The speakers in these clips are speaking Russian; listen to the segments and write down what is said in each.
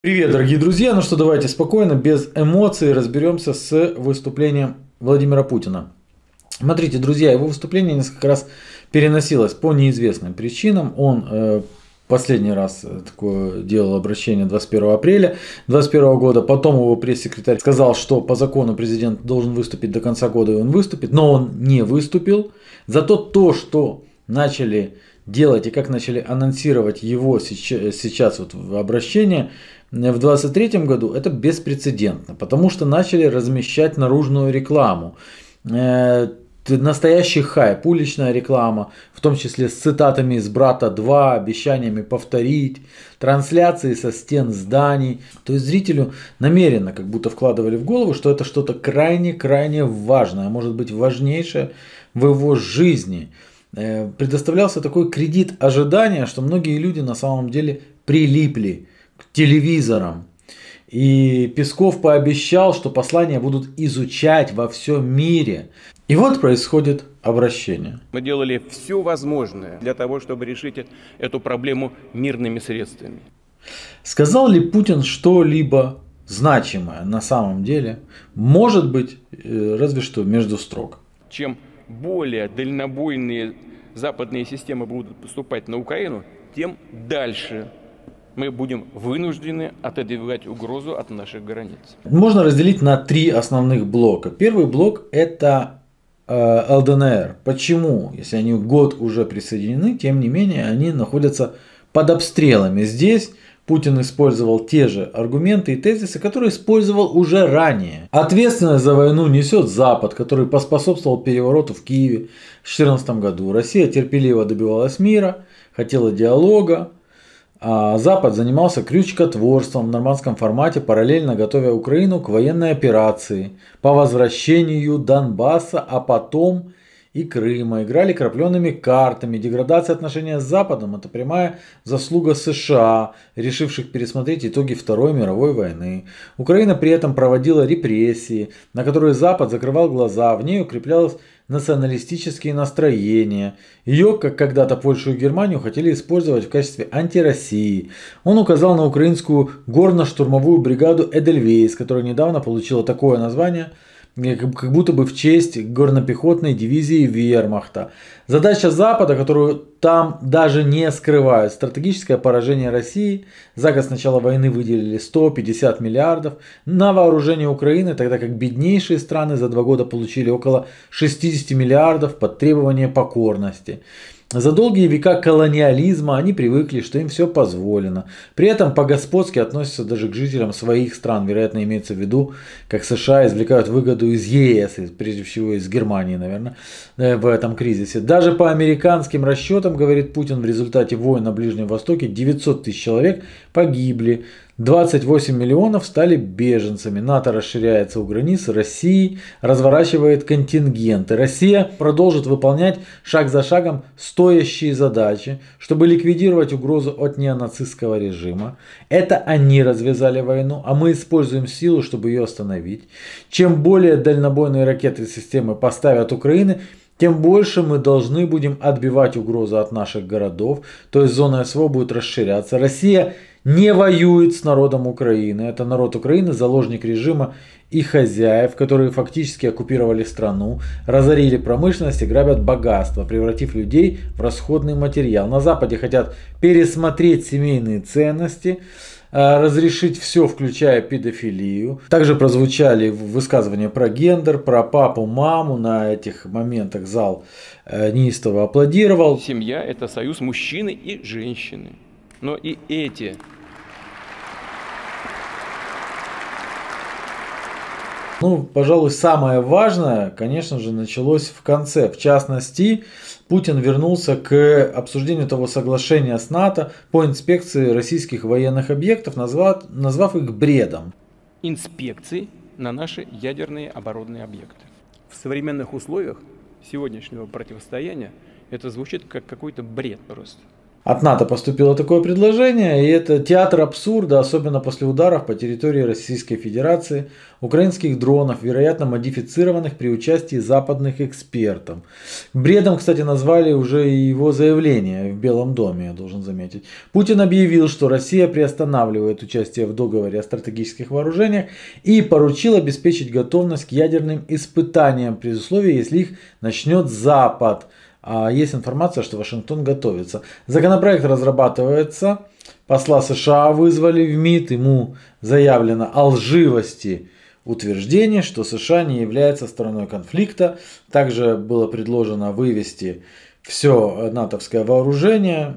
Привет, дорогие друзья! Ну что, давайте спокойно, без эмоций разберемся с выступлением Владимира Путина. Смотрите, друзья, его выступление несколько раз переносилось по неизвестным причинам. Он последний раз такое делал обращение 21 апреля 2021 года. Потом его пресс-секретарь сказал, что по закону президент должен выступить до конца года, и он выступит. Но он не выступил. Зато то, что начали делать и как начали анонсировать его сейчас вот в обращении в 2023 году, это беспрецедентно, потому что начали размещать наружную рекламу. Настоящий хайп, уличная реклама, в том числе с цитатами из «Брата 2», обещаниями повторить, трансляции со стен зданий. То есть зрителю намеренно как будто вкладывали в голову, что это что-то крайне-крайне важное, может быть важнейшее в его жизни. Предоставлялся такой кредит ожидания, что многие люди на самом деле прилипли к телевизорам. И Песков пообещал, что послания будут изучать во всем мире. И вот происходит обращение. Мы делали все возможное для того, чтобы решить эту проблему мирными средствами. Сказал ли Путин что-либо значимое на самом деле? Может быть, разве что между строк. Чем более дальнобойные западные системы будут поступать на Украину, тем дальше мы будем вынуждены отодвигать угрозу от наших границ. Можно разделить на три основных блока. Первый блок – это ЛДНР. Почему? Если они год уже присоединены, тем не менее они находятся под обстрелами. Здесь Путин использовал те же аргументы и тезисы, которые использовал уже ранее. Ответственность за войну несет Запад, который поспособствовал перевороту в Киеве в 2014 году. Россия терпеливо добивалась мира, хотела диалога. А Запад занимался крючкотворством в нормандском формате, параллельно готовя Украину к военной операции по возвращению Донбасса, а потом и Крыма. Играли крапленными картами. Деградация отношений с Западом – это прямая заслуга США, решивших пересмотреть итоги Второй мировой войны. Украина при этом проводила репрессии, на которые Запад закрывал глаза, в ней укреплялось националистические настроения. Ее, как когда-то Польшу и Германию, хотели использовать в качестве антироссии. Он указал на украинскую горно-штурмовую бригаду Эдельвейс, которая недавно получила такое название, как будто бы в честь горнопехотной дивизии Вермахта. Задача Запада, которую там даже не скрывают, стратегическое поражение России. За год с начала войны выделили 150 миллиардов на вооружение Украины, тогда как беднейшие страны за 2 года получили около 60 миллиардов под требование покорности. За долгие века колониализма они привыкли, что им все позволено. При этом по-господски относятся даже к жителям своих стран. Вероятно, имеется в виду, как США извлекают выгоду из ЕС, прежде всего из Германии, наверное, в этом кризисе. Даже по американским расчетам, говорит Путин, в результате войн на Ближнем Востоке 900 тысяч человек погибли. 28 миллионов стали беженцами. НАТО расширяется у границ России, разворачивает контингенты. Россия продолжит выполнять шаг за шагом стоящие задачи, чтобы ликвидировать угрозу от неонацистского режима. Это они развязали войну, а мы используем силу, чтобы ее остановить. Чем более дальнобойные ракеты системы поставят Украины, тем больше мы должны будем отбивать угрозу от наших городов, то есть зона СВО будет расширяться. Россия не воюет с народом Украины. Это народ Украины, заложник режима и хозяев, которые фактически оккупировали страну, разорили промышленность и грабят богатство, превратив людей в расходный материал. На Западе хотят пересмотреть семейные ценности, разрешить все, включая педофилию. Также прозвучали высказывания про гендер, про папу, маму. На этих моментах зал неистово аплодировал. Семья – это союз мужчины и женщины. Но и эти пожалуй, самое важное, конечно же, началось в конце. В частности, Путин вернулся к обсуждению того соглашения с НАТО по инспекции российских военных объектов, назвав их бредом. инспекции на наши ядерные оборонные объекты. В современных условиях сегодняшнего противостояния это звучит как какой-то бред просто. От НАТО поступило такое предложение, и это театр абсурда, особенно после ударов по территории Российской Федерации, украинских дронов, вероятно модифицированных при участии западных экспертов. Бредом, кстати, назвали уже и его заявление в Белом доме, я должен заметить. Путин объявил, что Россия приостанавливает участие в договоре о стратегических вооружениях и поручил обеспечить готовность к ядерным испытаниям при условии, если их начнет Запад. А есть информация, что Вашингтон готовится. Законопроект разрабатывается. Посла США вызвали в МИД. Ему заявлено о лживости утверждения, что США не является стороной конфликта. Также было предложено вывести все натовское вооружение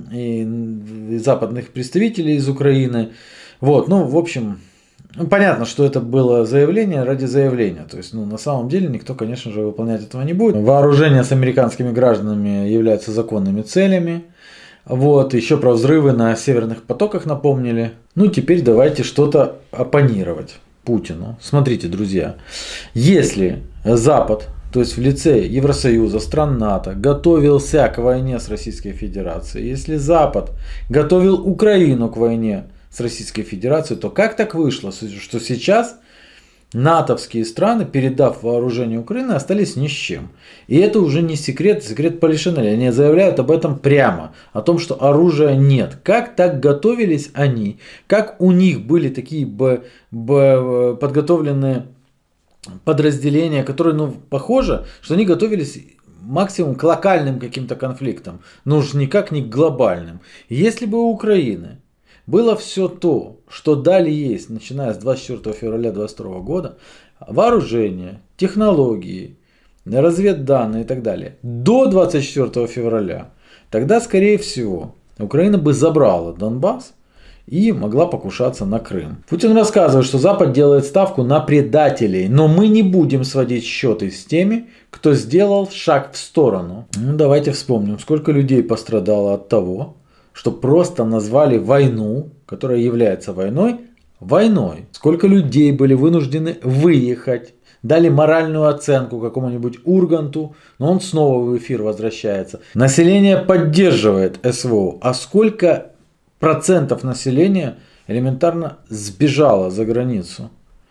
и западных представителей из Украины. Вот, ну, в общем... Понятно, что это было заявление ради заявления. То есть, на самом деле, никто, конечно же, выполнять этого не будет. Вооружение с американскими гражданами являются законными целями. Вот, еще про взрывы на северных потоках напомнили. Ну, теперь давайте что-то оппонировать Путину. Смотрите, друзья, если Запад, то есть в лице Евросоюза, стран НАТО, готовился к войне с Российской Федерацией, если Запад готовил Украину к войне с Российской Федерацией, то как так вышло, что сейчас натовские страны, передав вооружение Украины, остались ни с чем? И это уже не секрет, секрет Полишинеля. Они заявляют об этом прямо, о том, что оружия нет. Как так готовились они? Как у них были такие подготовленные подразделения, которые, похоже, что они готовились максимум к локальным каким-то конфликтам, но уж никак не к глобальным. Если бы у Украины было все то, что дали есть, начиная с 24 февраля 2022 года, вооружение, технологии, разведданные и так далее, до 24 февраля, тогда, скорее всего, Украина бы забрала Донбасс и могла покушаться на Крым. Путин рассказывает, что Запад делает ставку на предателей, но мы не будем сводить счеты с теми, кто сделал шаг в сторону. Давайте вспомним, сколько людей пострадало от того, что просто назвали войну, которая является войной, войной. Сколько людей были вынуждены выехать, дали моральную оценку какому-нибудь Урганту, но он снова в эфир возвращается. Население поддерживает СВО, а сколько процентов населения элементарно сбежало за границу?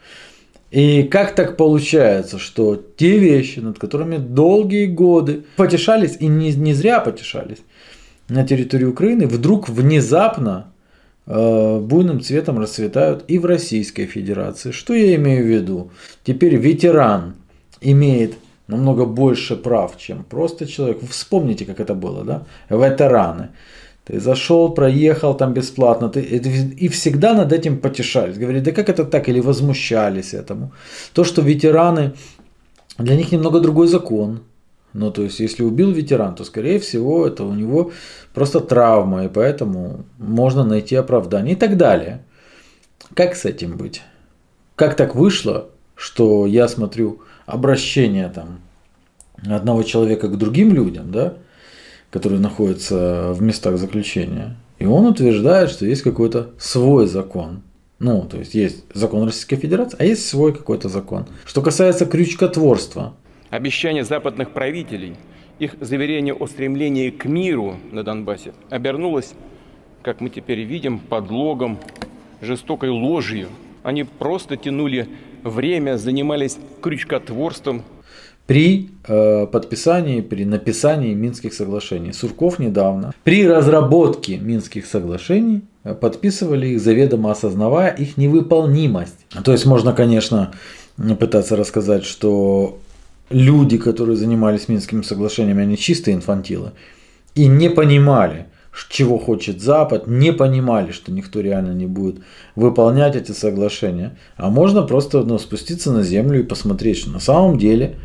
И как так получается, что те вещи, над которыми долгие годы потешались, и не зря потешались, на территории Украины, вдруг внезапно буйным цветом расцветают и в Российской Федерации. Что я имею в виду? Теперь ветеран имеет намного больше прав, чем просто человек. Вспомните, как это было, да? Ветераны. Ты зашел, проехал там бесплатно, и всегда над этим потешались. Говорили, да как это так? Или возмущались этому. То, что ветераны, для них немного другой закон. Ну, то есть, если убил ветеран, то, скорее всего, это у него просто травма, и поэтому можно найти оправдание и так далее. Как с этим быть? Как так вышло, что я смотрю обращение там одного человека к другим людям, да, которые находятся в местах заключения, и он утверждает, что есть какой-то свой закон. Ну, то есть, есть закон Российской Федерации, а есть свой какой-то закон. Что касается крючкотворства, обещания западных правителей, их заверение о стремлении к миру на Донбассе обернулось, как мы теперь видим, подлогом, жестокой ложью. Они просто тянули время, занимались крючкотворством. При подписании, при написании Минских соглашений. Сурков недавно при разработке Минских соглашений подписывали их, заведомо осознавая их невыполнимость. То есть можно, конечно, пытаться рассказать, что люди, которые занимались Минскими соглашениями, они чистые инфантилы и не понимали, чего хочет Запад, не понимали, что никто реально не будет выполнять эти соглашения. А можно просто спуститься на землю и посмотреть, что на самом деле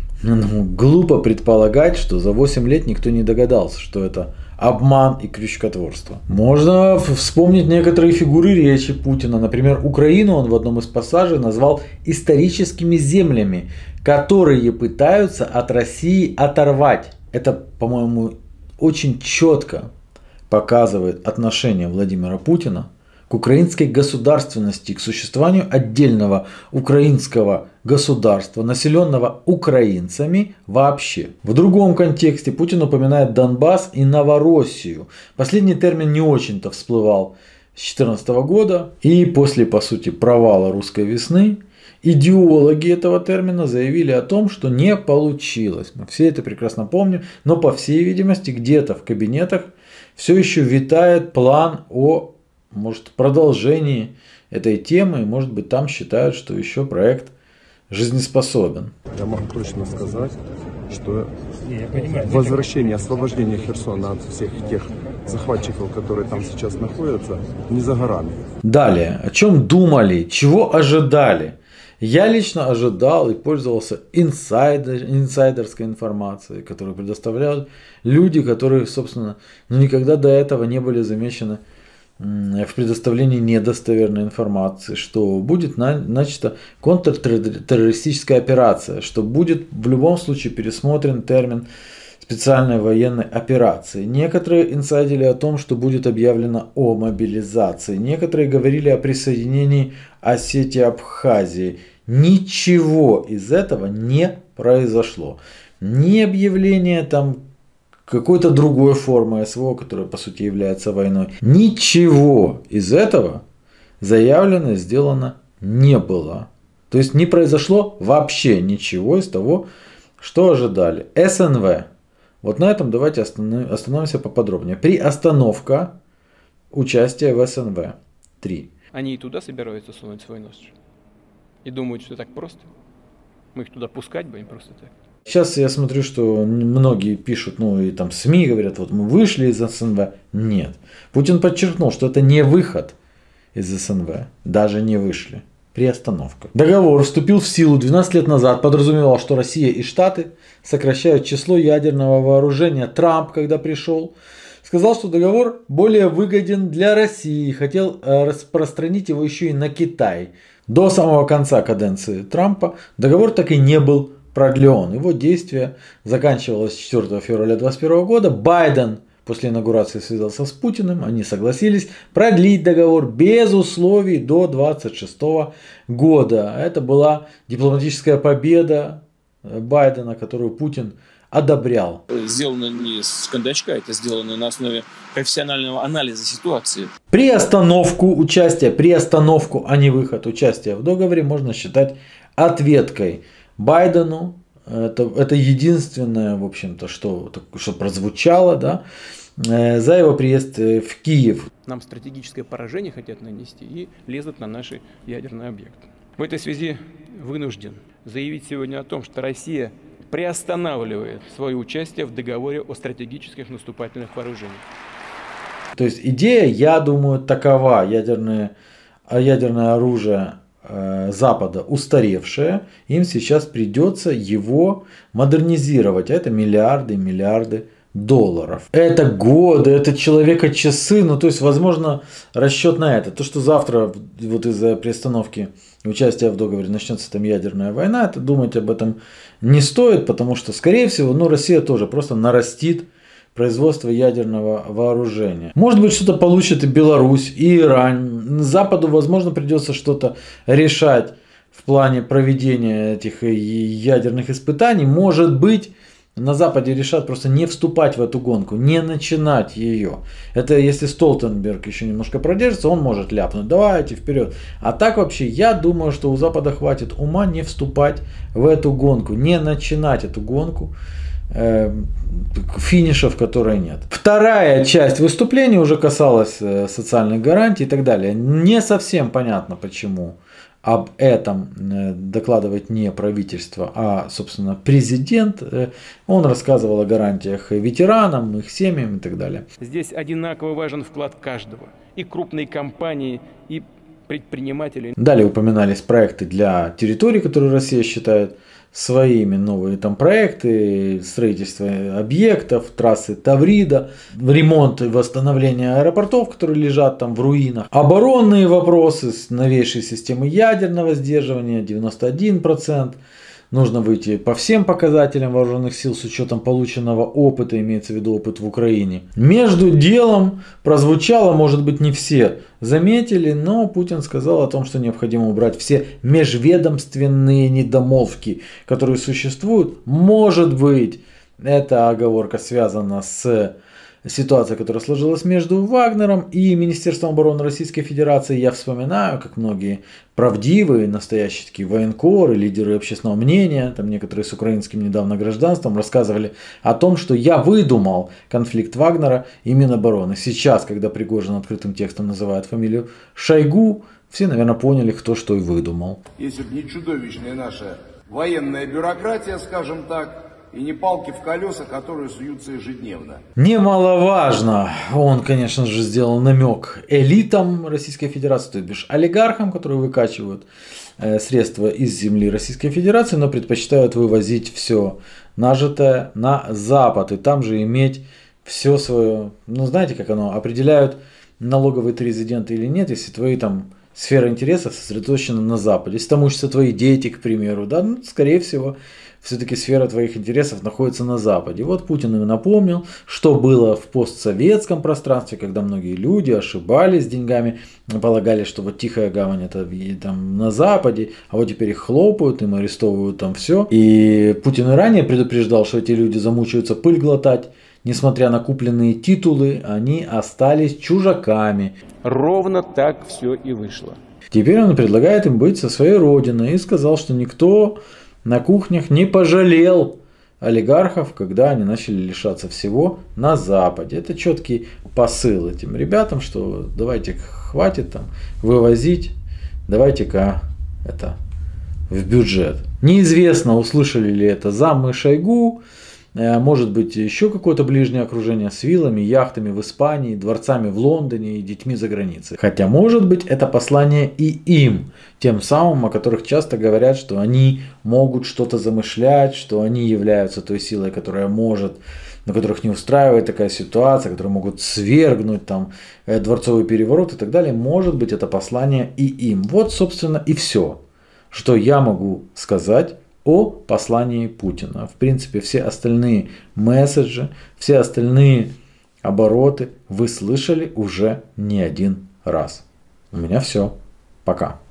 глупо предполагать, что за 8 лет никто не догадался, что это обман и крючкотворство. Можно вспомнить некоторые фигуры речи Путина. Например, Украину он в одном из пассажей назвал историческими землями, которые пытаются от России оторвать. Это, по-моему, очень четко показывает отношение Владимира Путина к украинской государственности, к существованию отдельного украинского государства, населенного украинцами вообще. В другом контексте Путин упоминает Донбасс и Новороссию. Последний термин не очень-то всплывал с 2014 года. И после, по сути, провала русской весны, идеологи этого термина заявили о том, что не получилось. Мы все это прекрасно помним, но по всей видимости где-то в кабинетах все еще витает план о, может, продолжении этой темы. Может быть, там считают, что еще проект жизнеспособен. Я могу точно сказать, что возвращение, освобождение Херсона от всех тех захватчиков, которые там сейчас находятся, не за горами. Далее, о чем думали, чего ожидали? Я лично ожидал и пользовался инсайдерской информацией, которую предоставляют люди, которые, собственно, никогда до этого не были замечены в предоставлении недостоверной информации, что будет начата контртеррористическая операция, что будет в любом случае пересмотрен термин специальной военной операции. Некоторые инсайдили о том, что будет объявлено о мобилизации. Некоторые говорили о присоединении Осетии и Абхазии. Ничего из этого не произошло. Ни объявление там какой-то другой формы СВО, которая по сути является войной. Ничего из этого заявлено, сделано не было. То есть не произошло вообще ничего из того, что ожидали. СНВ. Вот на этом давайте остановимся поподробнее. Приостановка участия в СНВ. 3. Они и туда собираются сунуть свой нос. И думают, что так просто. Мы их туда пускать будем просто так. Сейчас я смотрю, что многие пишут, ну и там СМИ говорят, вот мы вышли из СНВ. Нет. Путин подчеркнул, что это не выход из СНВ. Даже не вышли. Приостановка. Договор вступил в силу 12 лет назад, подразумевал, что Россия и Штаты сокращают число ядерного вооружения. Трамп, когда пришел, сказал, что договор более выгоден для России и хотел распространить его еще и на Китай. До самого конца каденции Трампа договор так и не был продлен. Его действие заканчивалось 4 февраля 2021 года. Байден после инаугурации связался с Путиным. Они согласились продлить договор без условий до 2026 года. Это была дипломатическая победа Байдена, которую Путин одобрял. Сделано не с кондачка, это сделано на основе профессионального анализа ситуации. Приостановку участия, а не выход участия в договоре можно считать ответкой Байдену. Это единственное, в общем-то, что прозвучало, да, за его приезд в Киев. Нам стратегическое поражение хотят нанести и лезут на наши ядерные объекты. В этой связи вынужден заявить сегодня о том, что Россия приостанавливает свое участие в договоре о стратегических наступательных вооружениях. То есть идея, я думаю, такова: ядерное оружие Запада устаревшее, им сейчас придется его модернизировать. Это миллиарды и миллиарды долларов. Это годы, это человека-часы, ну то есть возможно расчет на это. То, что завтра вот из-за приостановки участия в договоре начнется там ядерная война, это думать об этом не стоит, потому что скорее всего, ну Россия тоже просто нарастит производство ядерного вооружения. Может быть, что-то получит и Беларусь, и Иран. Западу, возможно, придется что-то решать в плане проведения этих ядерных испытаний. Может быть, на Западе решат просто не вступать в эту гонку, не начинать ее. Это если Столтенберг еще немножко продержится, он может ляпнуть: давайте вперед. А так вообще, я думаю, что у Запада хватит ума не вступать в эту гонку, не начинать эту гонку, финиша в которой нет. Вторая часть выступления уже касалась социальных гарантий и так далее. Не совсем понятно, почему об этом докладывает не правительство, а, собственно, президент. Он рассказывал о гарантиях ветеранам, их семьям и так далее. Здесь одинаково важен вклад каждого. И крупные компании, и предпринимателей. Далее упоминались проекты для территорий, которые Россия считает своими, новые там проекты, строительство объектов, трассы Таврида, ремонт и восстановление аэропортов, которые лежат там в руинах, оборонные вопросы, новейшие системы ядерного сдерживания 91%, нужно выйти по всем показателям вооруженных сил с учетом полученного опыта, имеется в виду опыт в Украине. Между делом прозвучало, может быть, не все заметили, но Путин сказал о том, что необходимо убрать все межведомственные недомолвки, которые существуют. Может быть, эта оговорка связана с ситуацией, которая сложилась между Вагнером и Министерством обороны Российской Федерации. Я вспоминаю, как многие правдивые, настоящие такие военкоры, лидеры общественного мнения, там некоторые с украинским недавно гражданством, рассказывали о том, что я выдумал конфликт Вагнера и Минобороны. Сейчас, когда Пригожин открытым текстом называет фамилию Шойгу, все, наверное, поняли, кто что и выдумал. Если бы не чудовищная наша военная бюрократия, скажем так, и не палки в колеса, которые суются ежедневно. Немаловажно, он, конечно же, сделал намек элитам Российской Федерации, то бишь олигархам, которые выкачивают средства из земли Российской Федерации, но предпочитают вывозить все нажитое на Запад и там же иметь все свое, ну знаете, как оно, определяют, налоговые ты резиденты или нет, если твои там сфера интересов сосредоточена на Западе. Если там учатся твои дети, к примеру, да, ну, скорее всего, все-таки сфера твоих интересов находится на Западе. Вот Путин им напомнил, что было в постсоветском пространстве, когда многие люди ошибались с деньгами, полагали, что вот Тихая Гавань это там на Западе, а вот теперь их хлопают, им арестовывают там все. И Путин и ранее предупреждал, что эти люди замучаются пыль глотать. Несмотря на купленные титулы, они остались чужаками. Ровно так все и вышло. Теперь он предлагает им быть со своей родиной и сказал, что никто на кухнях не пожалел олигархов, когда они начали лишаться всего на Западе. Это четкий посыл этим ребятам, что давайте хватит там вывозить, давайте-ка это в бюджет. Неизвестно, услышали ли это замы Шойгу, может быть еще какое-то ближнее окружение с виллами, яхтами в Испании, дворцами в Лондоне и детьми за границей. Хотя может быть это послание и им, тем самым, о которых часто говорят, что они могут что-то замышлять, что они являются той силой, которая может, на которых не устраивает такая ситуация, которые могут свергнуть там дворцовый переворот и так далее. Может быть это послание и им. Вот собственно и все, что я могу сказать о послании Путина. В принципе, все остальные месседжи, все остальные обороты вы слышали уже не один раз. У меня все. Пока.